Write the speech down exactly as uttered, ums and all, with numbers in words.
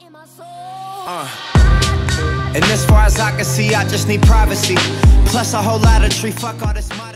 Uh. And as far as I can see, I just need privacy. Plus a whole lot of tree, fuck all this money.